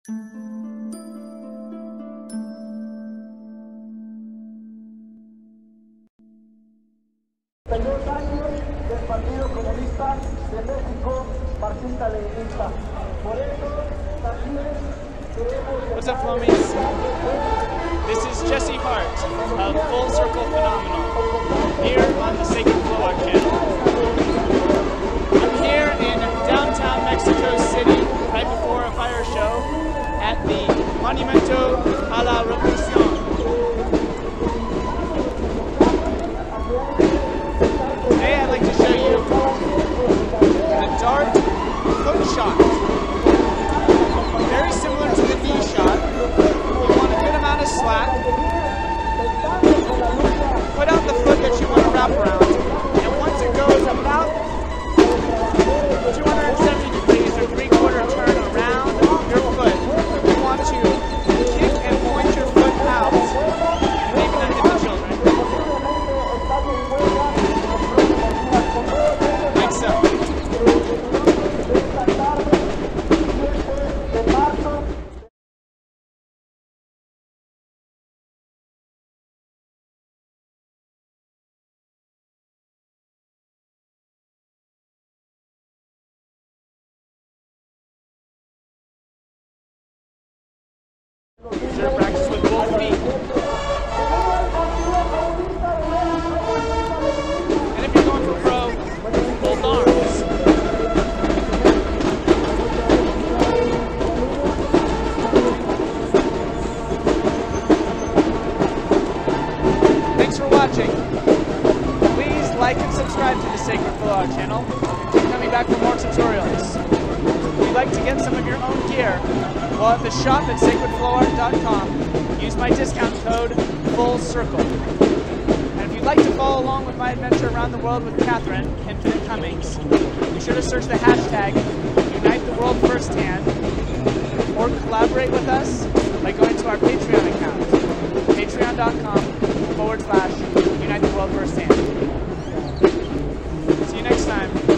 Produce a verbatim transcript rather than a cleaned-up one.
Los años del Partido Comunista de México, marxista-leninista. Por eso también queremos... What's up, Flomies? This is Jesse Hart of Full Circle Phenomenal, here on the Sacred Flowpros channel. I'm here in downtown Mexico City, right before a fire show, at the Monumento a la Revolución. Today I'd like to show you the dart foot shot. Very similar to the knee shot. You want a good amount of slack. Put out the foot that you want to wrap around. And once it goes about two hundred seventy degrees or three-quarter turn around your foot, you want to kick and point your foot out. Maybe not hit the children. Like so. Sure, practice with both feet. And if you're going for pro, both arms. Thanks for watching. Please like and subscribe to the Sacred Flowpros channel. Keep coming back for more tutorials. If you'd like to get some of your own gear, well, at the shop at sacred flowpros dot com, use my discount code FULLCIRCLE. And if you'd like to follow along with my adventure around the world with Catherine, Infinite Cummings, be sure to search the hashtag Unite the World Firsthand, or collaborate with us by going to our Patreon account, patreon dot com forward slash Unite the World Firsthand. See you next time.